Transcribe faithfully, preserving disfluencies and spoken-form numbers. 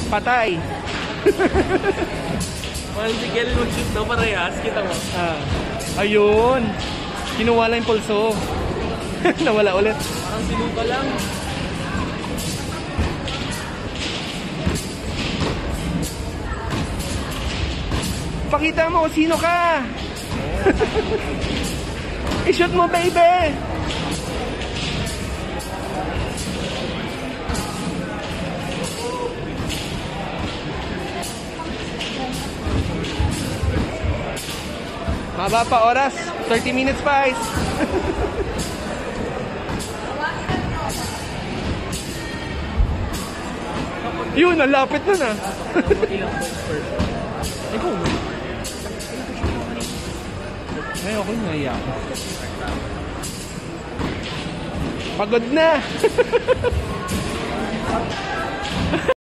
Patay. Mahal si Kel mag-shoot daw parehas. Kita mo. Ah. Ayun. Kinuha lang yung pulso. Nawala ulit. Parang sinuka lang. Pakita mo kung sino ka. I-shoot mo, baby. Maba pa oras. thirty minutes pa, guys. Yun, nalapit na na. Ilang points per shot? Ikaw, ngayon ako naiyak. Pagod na.